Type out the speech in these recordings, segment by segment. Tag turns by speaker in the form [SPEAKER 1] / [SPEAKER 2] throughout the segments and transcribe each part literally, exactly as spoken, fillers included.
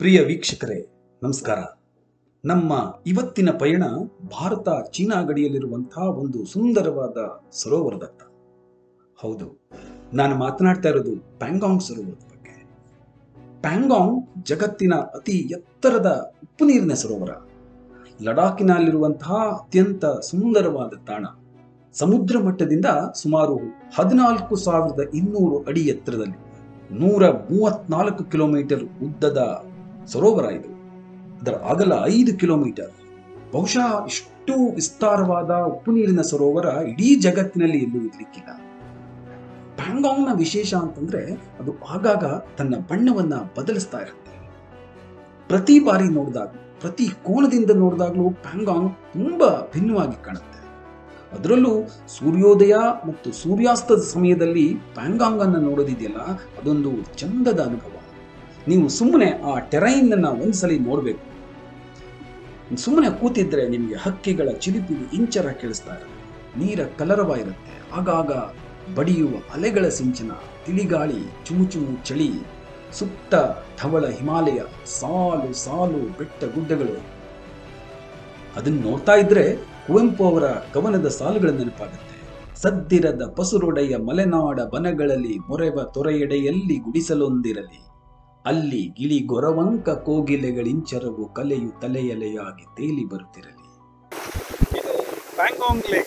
[SPEAKER 1] ಪ್ರಿಯ ವೀಕ್ಷಕರೇ ನಮಸ್ಕಾರ. ನಮ್ಮ ಇವತ್ತಿನ ಪಯಣ ಭಾರತ ಚೀನಾ ಗಡಿಯಲ್ಲಿರುವಂತಹ ಒಂದು ಸುಂದರವಾದ ಸರೋವರದತ್ತ. ಹೌದು, ನಾನು ಮಾತನಾಡ್ತಾ ಇರೋದು ಪ್ಯಾಂಗಾಂಗ್ ಸರೋವರದ ಬಗ್ಗೆ. ಪ್ಯಾಂಗಾಂಗ್ ಜಗತ್ತಿನ ಅತಿ ಎತ್ತರದ ಉಪ್ಪು ನೀರಿನ ಸರೋವರ. ಲಡಾಖಿನಲ್ಲಿರುವಂತಹ ಅತ್ಯಂತ ಸುಂದರವಾದ ತಾಣ. ಸಮುದ್ರ ಮಟ್ಟದಿಂದ ಸುಮಾರು ಹದಿನಾಲ್ಕು ಸಾವಿರದ ಇನ್ನೂರು ಅಡಿ ಎತ್ತರದಲ್ಲಿ ನೂರ ಮೂವತ್ನಾಲ್ಕು ಕಿಲೋಮೀಟರ್ ಉದ್ದದ ಸರೋವರ ಇದು. ಅದರ ಅಗಲ ಐದು ಕಿಲೋಮೀಟರ್. ಬಹುಶಃ ಇಷ್ಟು ವಿಸ್ತಾರವಾದ ಉಪ್ಪು ನೀರಿನ ಸರೋವರ ಇಡೀ ಜಗತ್ತಿನಲ್ಲಿ ಎಲ್ಲೂ ಇರ್ಲಿಕ್ಕಿಲ್ಲ. ಪ್ಯಾಂಗಾಂಗ್ನ ವಿಶೇಷ ಅಂತಂದ್ರೆ ಅದು ಆಗಾಗ ತನ್ನ ಬಣ್ಣವನ್ನ ಬದಲಿಸ್ತಾ ಇರುತ್ತೆ. ಪ್ರತಿ ಬಾರಿ ನೋಡಿದಾಗ, ಪ್ರತಿ ಕೋಣದಿಂದ ನೋಡಿದಾಗಲೂ ಪ್ಯಾಂಗಾಂಗ್ ತುಂಬಾ ಭಿನ್ನವಾಗಿ ಕಾಣುತ್ತೆ. ಅದರಲ್ಲೂ ಸೂರ್ಯೋದಯ ಮತ್ತು ಸೂರ್ಯಾಸ್ತದ ಸಮಯದಲ್ಲಿ ಪ್ಯಾಂಗಾಂಗ್ ಅನ್ನು ನೋಡೋದಿದೆಯಲ್ಲ, ಅದೊಂದು ಚಂದದ ಅನುಭವ. ನೀವು ಸುಮ್ಮನೆ ಆ ಟೆರೈನ್ ಅನ್ನ ಒಂದ್ಸಲಿ ನೋಡ್ಬೇಕು. ಸುಮ್ಮನೆ ಕೂತಿದ್ರೆ ನಿಮಗೆ ಹಕ್ಕಿಗಳ ಚಿಲಿಪಿಲಿ ಇಂಚರ ಕೇಳಿಸ್ತಾ ಇರುತ್ತೆ. ನೀರ ಕಲರವ ಇರುತ್ತೆ. ಆಗಾಗ ಬಡಿಯುವ ಅಲೆಗಳ ಸಿಂಚನ, ತಿಳಿಗಾಳಿ, ಚುಮು ಚುಮು ಚಳಿ, ಸುತ್ತ ಧವಳ ಹಿಮಾಲಯ, ಸಾಲು ಸಾಲು ಬೆಟ್ಟ ಗುಡ್ಡಗಳು. ಅದನ್ನ ನೋಡ್ತಾ ಇದ್ರೆ ಕುವೆಂಪು ಅವರ ಕವನದ ಸಾಲುಗಳ ನೆನಪಾಗುತ್ತೆ. ಸದ್ದಿರದ ಪಸುರೊಡೆಯ ಮಲೆನಾಡ ಬನಗಳಲ್ಲಿ ಮೊರೆವ ತೊರೆಯೆಡೆಯಲ್ಲಿ ಗುಡಿಸಲೊಂದಿರಲಿ, ಅಲ್ಲಿ ಗಿಳಿ ಗೊರವಂಕ ಕೋಗಿಲೆಗಳಿಂಚರವು ಕಲೆಯು ತಲೆಯಲೆಯಾಗಿ ತೇಲಿ ಬರುತ್ತಿರಲಿ.
[SPEAKER 2] ಇದು ಪ್ಯಾಂಗಾಂಗ್ ಲೇಕ್,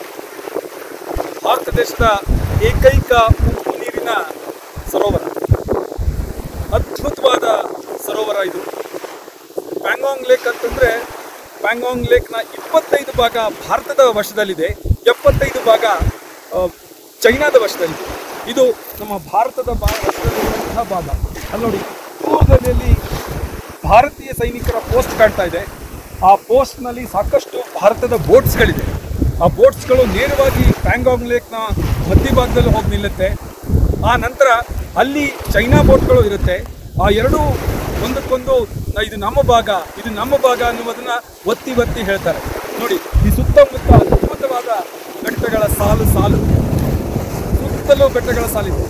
[SPEAKER 2] ಭಾರತ ದೇಶದ ಏಕೈಕ ಉಪ್ಪು ನೀರಿನ ಸರೋವರ. ಅದ್ಭುತವಾದ ಸರೋವರ ಇದು. ಪ್ಯಾಂಗಾಂಗ್ ಲೇಕ್ ಅಂತಂದ್ರೆ ಪ್ಯಾಂಗಾಂಗ್ ಲೇಕ್ನ ಇಪ್ಪತ್ತೈದು ಭಾಗ ಭಾರತದ ವಶದಲ್ಲಿದೆ, ಎಪ್ಪತ್ತೈದು ಭಾಗ ಚೈನಾದ ವಶದಲ್ಲಿದೆ. ಇದು ನಮ್ಮ ಭಾರತದ ವಶದಲ್ಲಿರುವಂತಹ ಭಾಗ. ಅಲ್ಲಿ ನೋಡಿ, ದೂರದಲ್ಲಿ ಭಾರತೀಯ ಸೈನಿಕರ ಪೋಸ್ಟ್ ಕಾಣ್ತಾ ಇದೆ. ಆ ಪೋಸ್ಟ್ನಲ್ಲಿ ಸಾಕಷ್ಟು ಭಾರತದ ಬೋಟ್ಸ್ಗಳಿದೆ. ಆ ಬೋಟ್ಸ್ಗಳು ನೇರವಾಗಿ ಪ್ಯಾಂಗಾಂಗ್ ಲೇಕ್ನ ಮಧ್ಯಭಾಗದಲ್ಲಿ ಹೋಗಿ ನಿಲ್ಲುತ್ತೆ. ಆ ನಂತರ ಅಲ್ಲಿ ಚೈನಾ ಬೋಟ್ಗಳು ಇರುತ್ತೆ. ಆ ಎರಡೂ ಒಂದಕ್ಕೊಂದು ಇದು ನಮ್ಮ ಭಾಗ, ಇದು ನಮ್ಮ ಭಾಗ ಅನ್ನುವುದನ್ನ ಒತ್ತಿ ಒತ್ತಿ ಹೇಳ್ತಾರೆ. ನೋಡಿ, ಈ ಸುತ್ತಮುತ್ತ ಅದ್ಭುತವಾದ ಬೆಟ್ಟಗಳ ಸಾಲು ಸಾಲು ಸುತ್ತಲೂ ಬೆಟ್ಟಗಳ ಸಾಲಿದೆ.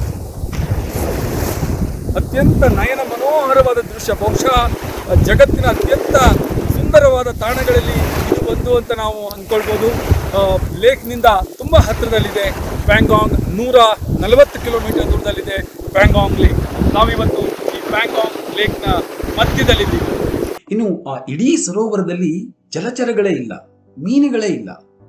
[SPEAKER 2] ಅತ್ಯಂತ ನಯನ ಮನೋಹರವಾದ ದೃಶ್ಯ. ಬಹುಶಃ ಜಗತ್ತಿನ ಅತ್ಯಂತ ಸುಂದರವಾದ ತಾಣಗಳಲ್ಲಿ ಇದು ಒಂದು ಅಂತ ನಾವು ಅಂದ್ಕೊಳ್ಬೋದು. ಲೇಕ್ನಿಂದ ತುಂಬ ಹತ್ತಿರದಲ್ಲಿದೆ ಪ್ಯಾಂಗಾಂಗ್. ನೂರ ನಲವತ್ತು ಕಿಲೋಮೀಟರ್ ದೂರದಲ್ಲಿದೆ ಪ್ಯಾಂಗಾಂಗ್ ಲೇಕ್. ನಾವಿವತ್ತು ಈ ಪ್ಯಾಂಗಾಂಗ್ ಲೇಕ್ನ ಮಧ್ಯದಲ್ಲಿದ್ದೀವಿ.
[SPEAKER 1] ಇನ್ನು ಆ ಇಡೀ ಸರೋವರದಲ್ಲಿ ಜಲಚರಗಳೇ ಇಲ್ಲ, ಮೀನುಗಳೇ ಇಲ್ಲ.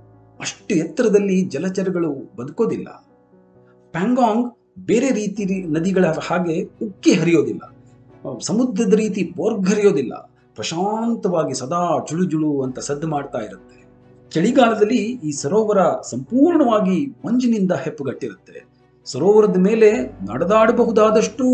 [SPEAKER 1] ಅಷ್ಟು ಎತ್ತರದಲ್ಲಿ ಜಲಚರಗಳು ಬದುಕೋದಿಲ್ಲ. ಪ್ಯಾಂಗಾಂಗ್ ಬೇರೆ ರೀತಿ ನದಿಗಳ ಹಾಗೆ ಉಕ್ಕಿ ಹರಿಯೋದಿಲ್ಲ, ಸಮುದ್ರದ ರೀತಿ ಬೋರ್ಗರಿಯೋದಿಲ್ಲ. ಪ್ರಶಾಂತವಾಗಿ ಸದಾ ಜುಳು ಜುಳು ಅಂತ ಸದ್ದು ಮಾಡ್ತಾ ಇರುತ್ತೆ. ಚಳಿಗಾಲದಲ್ಲಿ ಈ ಸರೋವರ ಸಂಪೂರ್ಣವಾಗಿ ಮಂಜಿನಿಂದ ಹೆಪ್ಪುಗಟ್ಟಿರುತ್ತೆ. ಸರೋವರದ ಮೇಲೆ ನಡೆದಾಡಬಹುದಾದಷ್ಟು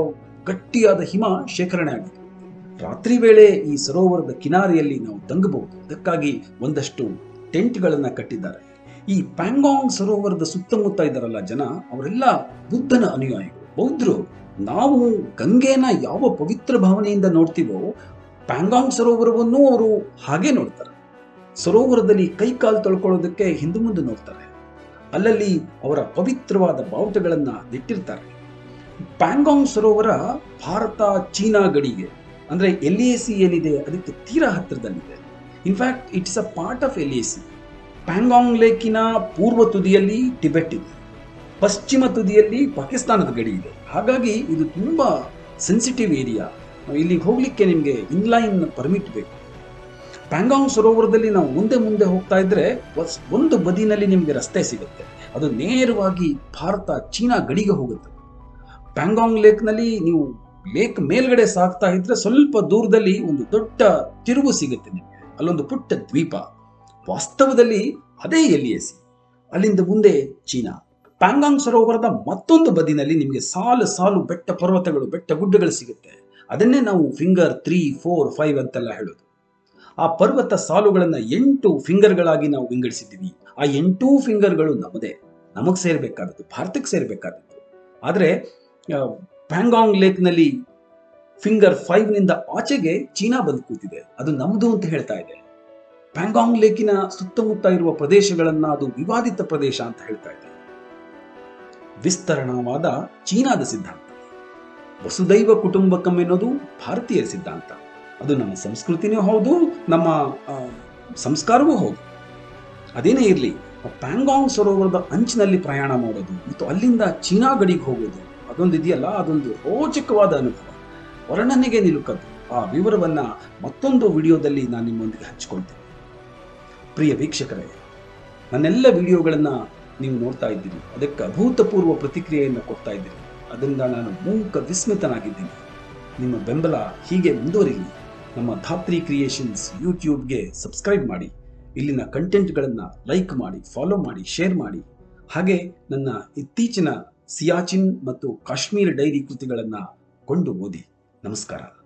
[SPEAKER 1] ಗಟ್ಟಿಯಾದ ಹಿಮ ಶೇಖರಣೆ ಆಗಿದೆ. ರಾತ್ರಿ ವೇಳೆ ಈ ಸರೋವರದ ಕಿನಾರೆಯಲ್ಲಿ ನಾವು ತಂಗಬಹುದು. ಅದಕ್ಕಾಗಿ ಒಂದಷ್ಟು ಟೆಂಟ್ಗಳನ್ನ ಕಟ್ಟಿದ್ದಾರೆ. ಈ ಪ್ಯಾಂಗಾಂಗ್ ಸರೋವರದ ಸುತ್ತಮುತ್ತ ಇದ್ದಾರಲ್ಲ ಜನ, ಅವರೆಲ್ಲ ಬುದ್ಧನ ಅನುಯಾಯಿಗಳು, ಬೌದ್ಧರು. ನಾವು ಗಂಗೆನ ಯಾವ ಪವಿತ್ರ ಭಾವನೆಯಿಂದ ನೋಡ್ತೀವೋ, ಪ್ಯಾಂಗಾಂಗ್ ಸರೋವರವನ್ನು ಅವರು ಹಾಗೆ ನೋಡ್ತಾರೆ. ಸರೋವರದಲ್ಲಿ ಕೈ ಕಾಲು ತೊಳ್ಕೊಳ್ಳೋದಕ್ಕೆ ಹಿಂದೆ ಮುಂದೆ ನೋಡ್ತಾರೆ. ಅಲ್ಲಲ್ಲಿ ಅವರ ಪವಿತ್ರವಾದ ಬಾವುಟಗಳನ್ನ ನೆಟ್ಟಿರ್ತಾರೆ. ಪ್ಯಾಂಗಾಂಗ್ ಸರೋವರ ಭಾರತ ಚೀನಾ ಗಡಿಗೆ, ಅಂದ್ರೆ ಎಲ್ ಎ ಸಿ ಏನಿದೆ ಅದಕ್ಕೆ ತೀರಾ ಹತ್ತಿರದಲ್ಲಿದೆ. In fact it's a part of L A C. Pangong ಲೇಕಿನ ಪೂರ್ವ ತುದಿಯಲ್ಲಿ ಟಿಬೆಟ್ ಇದೆ, ಪಶ್ಚಿಮ ತುದಿಯಲ್ಲಿ ಪಾಕಿಸ್ತಾನದ ಗಡಿ ಇದೆ. ಹಾಗಾಗಿ ಇದು ತುಂಬಾ ಸೆನ್ಸಿಟಿವ್ ಏರಿಯಾ. ಇಲ್ಲಿಗೆ ಹೋಗ್ಲಿಕ್ಕೆ ನಿಮಗೆ ಇನ್ಲೈನ್ ಪರ್ಮಿಟ್ ಬೇಕು. ಪ್ಯಾಂಗಾಂಗ್ ಸರೋವರದಲ್ಲಿ ನಾವು ಮುಂದೆ ಮುಂದೆ ಹೋಗ್ತಾ ಇದ್ರೆ ಒಂದು ಬದಿನಲ್ಲಿ ನಿಮಗೆ ರಸ್ತೆ ಸಿಗುತ್ತೆ. ಅದು ನೇರವಾಗಿ ಭಾರತ ಚೀನಾ ಗಡಿಗೆ ಹೋಗುತ್ತೆ. ಪ್ಯಾಂಗಾಂಗ್ ಲೇಕ್ನಲ್ಲಿ ನೀವು ಲೇಕ್ ಮೇಲ್ಗಡೆ ಸಾಗ್ತಾ ಇದ್ರೆ ಸ್ವಲ್ಪ ದೂರದಲ್ಲಿ ಒಂದು ದೊಡ್ಡ ತಿರುವು ಸಿಗುತ್ತೆ ನಿಮಗೆ. ಅಲ್ಲೊಂದು ಪುಟ್ಟ ದ್ವೀಪ. ವಾಸ್ತವದಲ್ಲಿ ಅದೇ ಎಲ್ ಎ ಸಿ. ಅಲ್ಲಿಂದ ಮುಂದೆ ಚೀನಾ. ಪ್ಯಾಂಗಾಂಗ್ ಸರೋವರದ ಮತ್ತೊಂದು ಬದಿನಲ್ಲಿ ನಿಮಗೆ ಸಾಲು ಸಾಲು ಬೆಟ್ಟ ಪರ್ವತಗಳು, ಬೆಟ್ಟ ಗುಡ್ಡಗಳು ಸಿಗುತ್ತೆ. ಅದನ್ನೇ ನಾವು ಫಿಂಗರ್ ತ್ರೀ ಫೋರ್ ಫೈವ್ ಅಂತೆಲ್ಲ ಹೇಳೋದು. ಆ ಪರ್ವತ ಸಾಲುಗಳನ್ನ ಎಂಟು ಫಿಂಗರ್ಗಳಾಗಿ ನಾವು ವಿಂಗಡಿಸಿದ್ದೀವಿ. ಆ ಎಂಟೂ ಫಿಂಗರ್ಗಳು ನಮ್ಮದೇ, ನಮಗ್ ಸೇರ್ಬೇಕಾದದ್ದು, ಭಾರತಕ್ಕೆ ಸೇರ್ಬೇಕಾದದ್ದು. ಆದ್ರೆ ಪ್ಯಾಂಗಾಂಗ್ ಲೇಕ್ನಲ್ಲಿ ಫಿಂಗರ್ ಫೈವ್ ನಿಂದ ಆಚೆಗೆ ಚೀನಾ ಬಂದು ಕೂತಿದೆ. ಅದು ನಮ್ದು ಅಂತ ಹೇಳ್ತಾ ಇದೆ. ಪ್ಯಾಂಗಾಂಗ್ ಲೇಕಿನ ಸುತ್ತಮುತ್ತ ಇರುವ ಪ್ರದೇಶಗಳನ್ನ ಅದು ವಿವಾದಿತ ಪ್ರದೇಶ ಅಂತ ಹೇಳ್ತಾ ಇದೆ. ವಿಸ್ತರಣವಾದ ಚೀನಾದ ಸಿದ್ಧಾಂತ. ವಸುದೈವ ಕುಟುಂಬಕಂ ಎನ್ನುವುದು ಭಾರತೀಯ ಸಿದ್ಧಾಂತ. ಅದು ನಮ್ಮ ಸಂಸ್ಕೃತಿನೂ ಹೌದು, ನಮ್ಮ ಸಂಸ್ಕಾರವೂ ಹೌದು. ಅದೇನೇ ಇರಲಿ, ಪ್ಯಾಂಗಾಂಗ್ ಸರೋವರದ ಅಂಚಿನಲ್ಲಿ ಪ್ರಯಾಣ ಮಾಡೋದು ಮತ್ತು ಅಲ್ಲಿಂದ ಚೀನಾ ಗಡಿಗೆ ಹೋಗೋದು ಅದೊಂದು ಇದೆಯಲ್ಲ, ಅದೊಂದು ರೋಚಕವಾದ ಅನುಭವ, ವರ್ಣನೆಗೆ ನಿಲುಕದು. ಆ ವಿವರವನ್ನ ಮತ್ತೊಂದು ವಿಡಿಯೋದಲ್ಲಿ ನಾನು ನಿಮ್ಮೊಂದಿಗೆ ಹಂಚಿಕೊಳ್ತೇನೆ. ಪ್ರಿಯ ವೀಕ್ಷಕರೇ, ನನ್ನೆಲ್ಲ ವಿಡಿಯೋಗಳನ್ನ ನೀವು ನೋಡ್ತಾ ಇದ್ದೀರಿ, ಅದಕ್ಕೆ ಅಭೂತಪೂರ್ವ ಪ್ರತಿಕ್ರಿಯೆಯನ್ನು ಕೊಡ್ತಾ ಇದ್ದೀರಿ. ಅದರಿಂದ ನಾನು ಮೂಕ ವಿಸ್ಮಿತನಾಗಿದ್ದೀನಿ. ನಿಮ್ಮ ಬೆಂಬಲ ಹೀಗೆ ಮುಂದುವರಿಲಿ. ನಮ್ಮ ಧಾತ್ರಿ ಕ್ರಿಯೇಷನ್ಸ್ ಯೂಟ್ಯೂಬ್ಗೆ ಸಬ್ಸ್ಕ್ರೈಬ್ ಮಾಡಿ, ಇಲ್ಲಿನ ಕಂಟೆಂಟ್ಗಳನ್ನು ಲೈಕ್ ಮಾಡಿ, ಫಾಲೋ ಮಾಡಿ, ಶೇರ್ ಮಾಡಿ. ಹಾಗೆ ನನ್ನ ಇತ್ತೀಚಿನ ಸಿಯಾಚಿನ್ ಮತ್ತು ಕಾಶ್ಮೀರ ಡೈರಿ ಕೃತಿಗಳನ್ನು ಕೊಂಡು ಓದಿ. ನಮಸ್ಕಾರ.